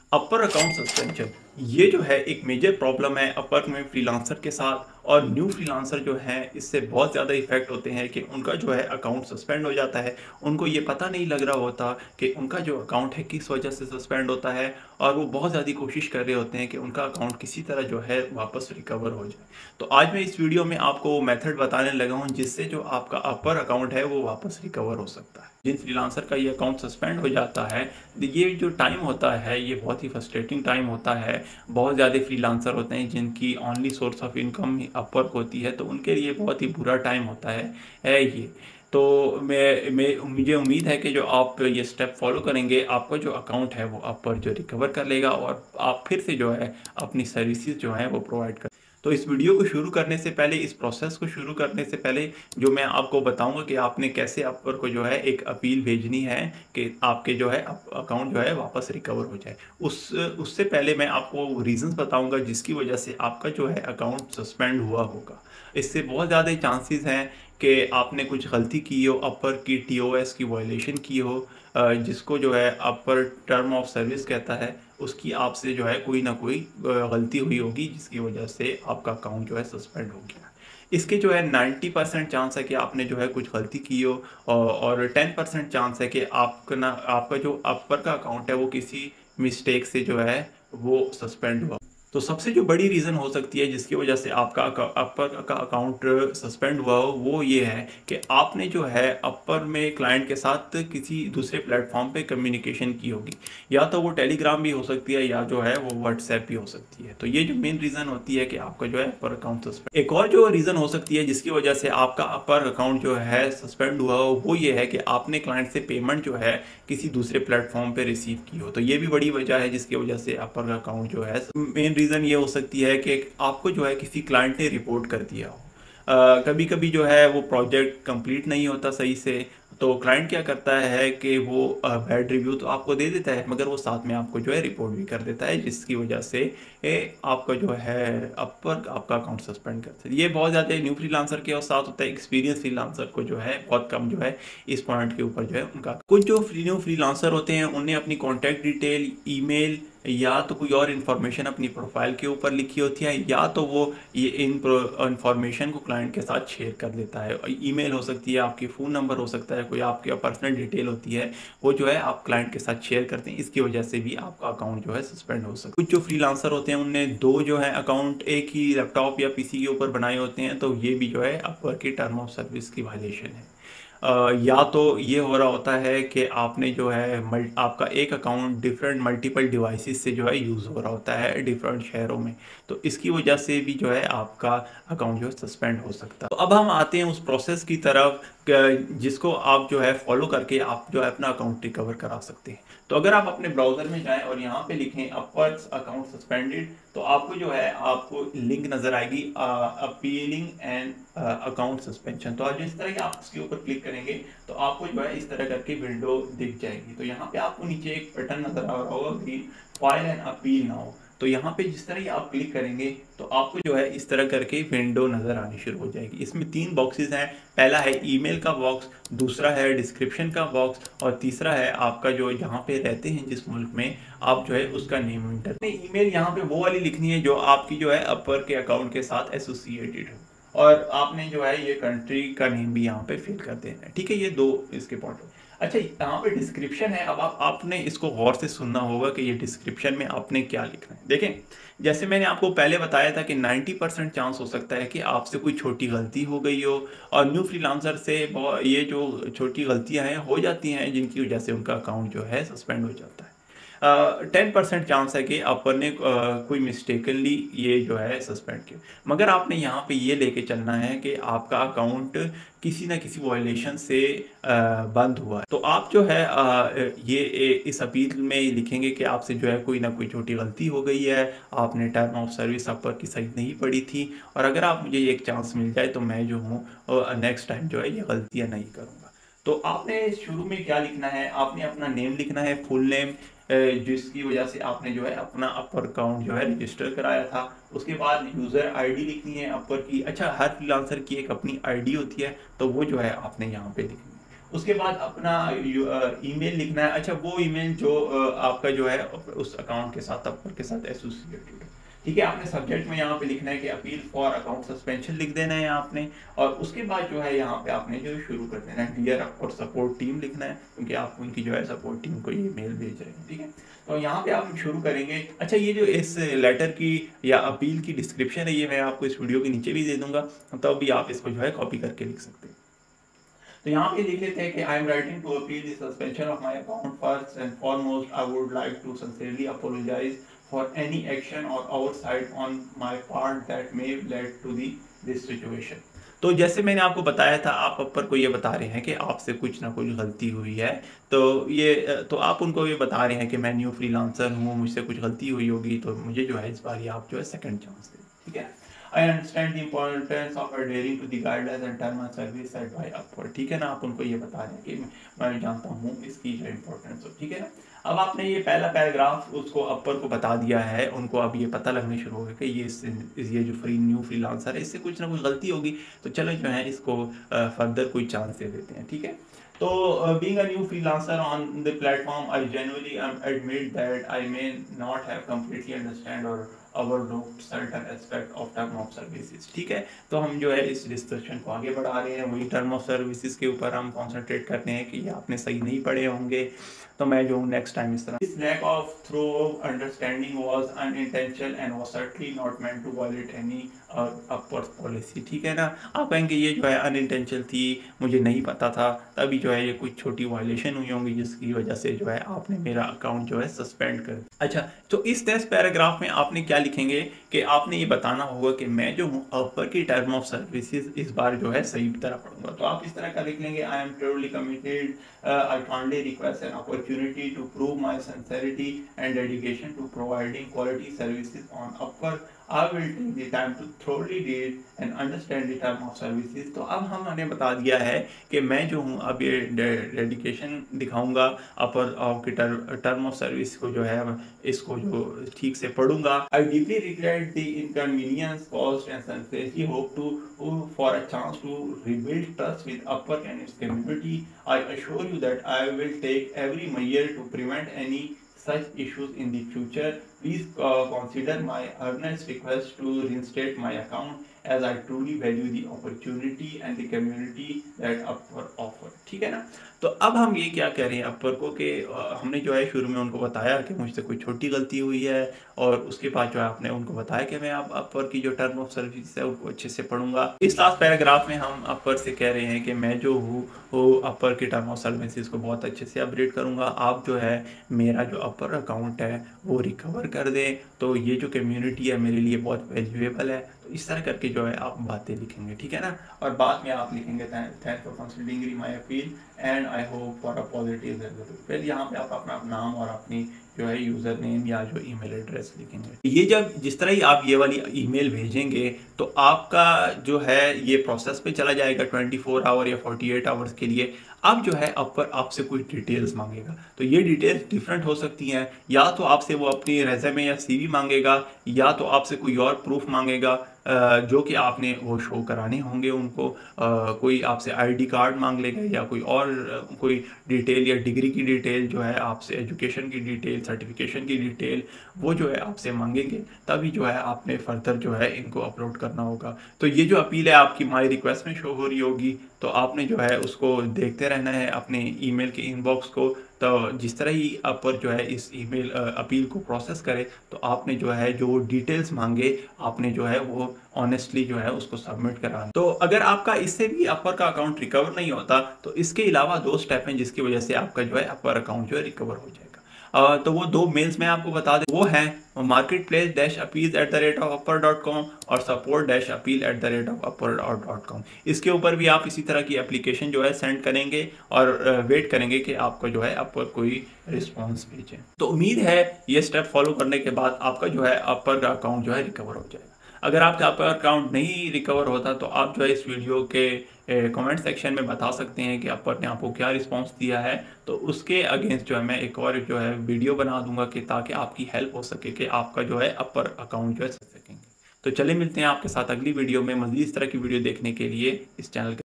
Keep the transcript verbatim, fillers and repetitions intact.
अपर account suspension ये जो है एक मेजर प्रॉब्लम है अपर में फ्रीलांसर के साथ। और न्यू फ्रीलांसर जो हैं इससे बहुत ज़्यादा इफेक्ट होते हैं कि उनका जो है अकाउंट सस्पेंड हो जाता है। उनको ये पता नहीं लग रहा होता कि उनका जो अकाउंट है किस वजह से सस्पेंड होता है, और वो बहुत ज़्यादा कोशिश कर रहे होते हैं कि उनका अकाउंट किसी तरह जो है वापस रिकवर हो जाए। तो आज मैं इस वीडियो में आपको मेथड बताने लगा हूँ जिससे जो आपका अपर अकाउंट है वो वापस रिकवर हो सकता है। जिन फ्रीलांसर का ये अकाउंट सस्पेंड हो जाता है, ये जो टाइम होता है ये बहुत ही फ्रस्ट्रेटिंग टाइम होता है। बहुत ज़्यादा फ्रीलांसर होते हैं जिनकी only source of income Upwork होती है, तो उनके लिए बहुत ही बुरा टाइम होता है है ये। तो मैं मैं मुझे उम्मीद है कि जो आप ये स्टेप फॉलो करेंगे आपका जो अकाउंट है वो अपर जो रिकवर कर लेगा और आप फिर से जो है अपनी सर्विसेज जो है वो प्रोवाइड कर। तो इस वीडियो को शुरू करने से पहले, इस प्रोसेस को शुरू करने से पहले जो मैं आपको बताऊंगा कि आपने कैसे अपर को जो है एक अपील भेजनी है कि आपके जो है अकाउंट जो है वापस रिकवर हो जाए। उस उससे पहले मैं आपको रीजंस बताऊंगा जिसकी वजह से आपका जो है अकाउंट सस्पेंड हुआ होगा। इससे बहुत ज़्यादा चांसेस हैं कि आपने कुछ गलती की हो, अपर की टीओएस की वायलेशन की हो, जिसको जो है अपर टर्म ऑफ सर्विस कहता है, उसकी आपसे जो है कोई ना कोई गलती हुई होगी जिसकी वजह से आपका अकाउंट जो है सस्पेंड हो गया। इसके जो है नाइन्टी परसेंट चांस है कि आपने जो है कुछ गलती की हो, और टेन परसेंट चांस है कि आपका ना आपका जो अपर का अकाउंट है वो किसी मिस्टेक से जो है वो सस्पेंड हुआ। तो सबसे जो बड़ी रीज़न हो सकती है जिसकी वजह से आपका अपर का अकाउंट सस्पेंड हुआ हो वो ये है कि आपने जो है अपर में क्लाइंट के साथ किसी दूसरे प्लेटफॉर्म पे कम्युनिकेशन की होगी। या तो वो टेलीग्राम भी हो सकती है या जो है वो व्हाट्सएप भी हो सकती है। तो ये जो मेन रीज़न होती है कि आपका जो है अपर अकाउंट सस्पेंड। एक और जो रीज़न हो सकती है जिसकी वजह से आपका अपर अकाउंट जो है सस्पेंड हुआ हो वो ये है कि आपने क्लाइंट से पेमेंट जो है किसी दूसरे प्लेटफॉर्म पे रिसीव की हो। तो ये भी बड़ी वजह है जिसकी वजह से अपर का अकाउंट जो है मेन रीज़न ये हो सकती है कि आपको जो है किसी क्लाइंट ने रिपोर्ट कर दिया हो। Uh, कभी कभी जो है वो प्रोजेक्ट कंप्लीट नहीं होता सही से, तो क्लाइंट क्या करता है कि वो बैड रिव्यू तो आपको दे देता है मगर वो साथ में आपको जो है रिपोर्ट भी कर देता है जिसकी वजह से ए, आपका जो है अपर आपका अकाउंट सस्पेंड करते हैं। ये बहुत ज़्यादा न्यू फ्रीलांसर के साथ होता है। एक्सपीरियंस फ्रीलांसर को जो है बहुत कम जो है इस पॉइंट के ऊपर जो है उनका। कुछ जो फ्री न्यू फ्रीलांसर होते हैं उन्हें अपनी कॉन्टैक्ट डिटेल, ईमेल या तो कोई और इन्फॉर्मेशन अपनी प्रोफाइल के ऊपर लिखी होती है, या तो वो ये इन इन्फॉर्मेशन को क्लाइंट के साथ शेयर कर देता है। ईमेल हो सकती है, आपकी फ़ोन नंबर हो सकता है, कोई आपकी पर्सनल डिटेल होती है, वो जो है आप क्लाइंट के साथ शेयर करते हैं। इसकी वजह से भी आपका अकाउंट जो है सस्पेंड हो सकता है। कुछ जो फ्रीलांसर होते हैं उनने दो जो है अकाउंट एक ही लैपटॉप या पीसी के ऊपर बनाए होते हैं, तो ये भी जो है अपवर की टर्म ऑफ सर्विस की वायलेशन है। Uh, या तो ये हो रहा होता है कि आपने जो है मल आपका एक अकाउंट डिफरेंट मल्टीपल डिवाइसेस से जो है यूज़ हो रहा होता है डिफरेंट शहरों में, तो इसकी वजह से भी जो है आपका अकाउंट जो है सस्पेंड हो सकता है। तो अब हम आते हैं उस प्रोसेस की तरफ जिसको आप जो है फॉलो करके आप जो है अपना अकाउंट रिकवर करा सकते हैं। तो अगर आप अपने ब्राउज़र में जाएं और यहाँ पे लिखें अपवर्स अकाउंट सस्पेंडेड, तो आपको जो है आपको लिंक नज़र आएगी अपीलिंग एंड अकाउंट सस्पेंशन। तो आज इस तरह की आप उसके ऊपर क्लिक करेंगे तो आपको जो है इस तरह करके विंडो दिख जाएगी। तो यहाँ पे आपको नीचे एक बटन नज़र आ रहा होगा green, file and appeal now. तो यहाँ पे जिस तरह ही आप क्लिक करेंगे तो आपको जो है इस तरह करके विंडो नज़र आनी शुरू हो जाएगी। इसमें तीन बॉक्सेस हैं। पहला है ईमेल का बॉक्स, दूसरा है डिस्क्रिप्शन का बॉक्स, और तीसरा है आपका जो यहाँ पे रहते हैं जिस मुल्क में आप जो है उसका नेम इंटर। ईमेल यहाँ पे वो वाली लिखनी है जो आपकी जो है अपर के अकाउंट के साथ एसोसिएटेड हो, और आपने जो है ये कंट्री का नेम भी यहाँ पे फिल कर देना है। ठीक है, ये दो इसके पॉइंट। अच्छा, यहाँ पे डिस्क्रिप्शन है। अब आप आपने इसको गौर से सुनना होगा कि ये डिस्क्रिप्शन में आपने क्या लिखना है। देखें, जैसे मैंने आपको पहले बताया था कि नब्बे परसेंट चांस हो सकता है कि आपसे कोई छोटी गलती हो गई हो, और न्यू फ्रीलांसर से ये जो छोटी गलतियां हैं हो जाती हैं जिनकी वजह से उनका अकाउंट जो है सस्पेंड हो जाता है। टेन परसेंट चांस है कि आपने uh, कोई मिस्टेकनली ये जो है सस्पेंड किया, मगर आपने यहाँ पे ये लेके चलना है कि आपका अकाउंट किसी ना किसी वायलेशन से uh, बंद हुआ है। तो आप जो है uh, ये इस अपील में लिखेंगे कि आपसे जो है कोई ना कोई छोटी गलती हो गई है, आपने टर्म ऑफ सर्विस अपर की सही नहीं पड़ी थी, और अगर आप मुझे एक चांस मिल जाए तो मैं जो हूँ नेक्स्ट टाइम जो है ये गलतियाँ नहीं करूँगा। तो आपने शुरू में क्या लिखना है, आपने अपना नेम लिखना है, फुल नेम, जिसकी वजह से आपने जो है अपना अपर अकाउंट जो है रजिस्टर कराया था। उसके बाद यूज़र आईडी लिखनी है अपर की। अच्छा, हर फ्रीलांसर की एक अपनी आईडी होती है, तो वो जो है आपने यहाँ पे लिखनी है। उसके बाद अपना ईमेल लिखना है। अच्छा, वो ईमेल जो अ, आपका जो है उस अकाउंट के साथ अपर के साथ एसोसिएटेड है। ठीक है, आपने सब्जेक्ट में यहाँ पे लिखना है कि अपील फॉर अकाउंट सस्पेंशन लिख देना है आपने। और उसके बाद जो है यहाँ पे आपने जो शुरू कर देना है डियर और सपोर्ट टीम लिखना है, क्योंकि आप उनकी जो है सपोर्ट टीम को ये मेल भेज रहे हैं। ठीक है, तो यहाँ पे आप शुरू करेंगे। अच्छा, ये जो इस लेटर की या अपील की डिस्क्रिप्शन है, ये मैं आपको इस वीडियो के नीचे भी दे दूंगा, तब भी आप इसको जो है कॉपी करके लिख सकते हैं। तो यहाँ पे लिख लेते हैं कि I am writing to appeal the suspension of my account. First and foremost I would like to sincerely apologise for any action और oversight on my part that may led to the this situation. तो जैसे मैंने आपको बताया था, आप अपर को ये बता रहे हैं कि आपसे कुछ ना कुछ गलती हुई है। तो ये तो आप उनको ये बता रहे हैं कि मैं न्यू फ्रीलांसर हूँ, मुझसे कुछ गलती हुई होगी, तो मुझे जो है इस बार ये आप जो है सेकंड चांस दें। ठीक है, I understand the importance of adhering to the guidelines and term and service set by Upwork। ठीक है ना, आप उनको ये बता रहे हैं कि मैं जानता हूँ इसकी जो इम्पोर्टेंस हो। ठीक है ना, अब आपने ये पहला पैराग्राफ उसको अपर को बता दिया है, उनको अब ये पता लगने शुरू हो गया कि ये इस, ये जो फ्री न्यू फ्रीलांसर है, इससे कुछ ना कुछ गलती होगी, तो चलो जो है इसको फर्दर कोई चांस दे देते हैं। ठीक है, तो being a new freelancer on the platform, I genuinely admit that I may not have completely understand और overlooked certain aspect of term of services। ठीक है, तो हम जो है इस डिस्कशन को आगे बढ़ा रहे हैं, वही टर्म ऑफ सर्विसेज के ऊपर हम कॉन्सेंट्रेट करते हैं कि ये आपने सही नहीं पढ़े होंगे, तो मैं जो हूँ नेक्स्ट टाइम इस तरह। This lack of thorough understanding was unintentional and was certainly not meant to violate any upward policy। ठीक है ना, आप कहेंगे ये जो है अनइंटेंशनल थी, मुझे नहीं पता था, तभी जो है ये कुछ छोटी वायलेशन हुई होंगी जिसकी वजह से जो है आपने मेरा अकाउंट जो है सस्पेंड कर दिया। अच्छा, तो इस नेक्स्ट पैराग्राफ में आपने क्या लिखेंगे कि आपने ये बताना होगा कि मैं जो हूँ अपर की टर्म ऑफ सर्विसेज इस बार जो है सही तरह पढ़ूंगा। तो आप इस तरह का लिख लेंगे, I am truly committed, I kindly request an opportunity to prove my sincerity and dedication to providing quality services on Upwork. I will take the time to thoroughly read and understand the term of services। तो अब हमने बता दिया है कि मैं जो हूँ अब ये डेडिकेशन दिखाऊंगा अपर आपके टर्म ऑफ सर्विस को जो है इसको जो ठीक से पढ़ूंगा। I deeply regret the inconvenience caused and sincerely hope to for a chance to rebuild trust with Upwork and its community। I assure you that I will take every measure to prevent any such issues in the future। Please uh, consider my earnest request to reinstate my account as I truly value the opportunity and the community that Upwork offer। ठीक है ना, तो अब हम ये क्या कह रहे हैं अपर को कि हमने जो है शुरू में उनको बताया कि मुझसे कोई छोटी गलती हुई है, और उसके बाद जो है आपने उनको बताया कि मैं अब अपर की जो टर्म ऑफ सर्विस है उनको अच्छे से पढ़ूंगा। इस लास्ट पैराग्राफ में हम अपर से कह रहे हैं कि मैं जो हूँ वो अपर की टर्म ऑफ सर्विसेज को बहुत अच्छे से अपडेट करूंगा। आप जो है मेरा जो अपर अकाउंट है वो रिकवर कर दें, तो ये जो कम्युनिटी है मेरे लिए बहुत वैल्यूएबल है। तो इस तरह करके जो है आप बातें लिखेंगे। ठीक है ना, और बाद में आप लिखेंगे thank for considering my appeal and I hope for a positive result. फिर यहाँ पे आप अपना नाम और अपनी जो है यूज़र नेम या जो ईमेल एड्रेस लिखेंगे। ये जब जिस तरह ही आप ये वाली ईमेल भेजेंगे तो आपका जो है ये प्रोसेस पे चला जाएगा ट्वेंटी फोर आवर या फोर्टी एट आवर्स के लिए। अब जो है अपर आपसे कुछ डिटेल्स मांगेगा, तो ये डिटेल्स डिफरेंट हो सकती हैं। या तो आपसे वो अपनी रेज़्यूमे या सीवी मांगेगा, या तो आपसे कोई और प्रूफ मांगेगा जो कि आपने वो शो कराने होंगे उनको। कोई आपसे आईडी कार्ड मांग लेगा, या कोई और कोई डिटेल या डिग्री की डिटेल जो है आपसे, एजुकेशन की डिटेल, सर्टिफिकेशन की डिटेल, वो जो है आपसे मांगेंगे। तभी जो है आपने फर्दर जो है इनको अपलोड करना होगा। तो ये जो अपील है आपकी माई रिक्वेस्ट में शो हो रही होगी, तो आपने जो है उसको देखते रहना है अपने ईमेल के इनबॉक्स को। तो जिस तरह ही अपर जो है इस ईमेल अपील को प्रोसेस करे, तो आपने जो है जो डिटेल्स मांगे आपने जो है वो ऑनेस्टली जो है उसको सबमिट कराना। तो अगर आपका इससे भी अपर का अकाउंट रिकवर नहीं होता, तो इसके अलावा दो स्टेप हैं जिसकी वजह से आपका जो है अपर अकाउंट जो है रिकवर हो जाएगा। Uh, तो वो दो मेल्स मैं आपको बता दें, वो हैं marketplace dash appeal at the rate of Upwork dot com और support dash appeal at the rate of Upwork dot com. इसके ऊपर भी आप इसी तरह की एप्लीकेशन जो है सेंड करेंगे और वेट करेंगे कि आपका जो है अपर कोई रिस्पॉन्स भेजे। तो उम्मीद है ये स्टेप फॉलो करने के बाद आपका जो है अपर का अकाउंट जो है रिकवर हो जाएगा। अगर आपका अपर अकाउंट नहीं रिकवर होता, तो आप जो है इस वीडियो के कमेंट सेक्शन में बता सकते हैं कि अपर ने आपको क्या रिस्पांस दिया है। तो उसके अगेंस्ट जो है मैं एक और जो है वीडियो बना दूंगा कि ताकि आपकी हेल्प हो सके कि आपका जो है अपर अकाउंट जो है सकेंगे। तो चले मिलते हैं आपके साथ अगली वीडियो में। मज़ीद इस तरह की वीडियो देखने के लिए इस चैनल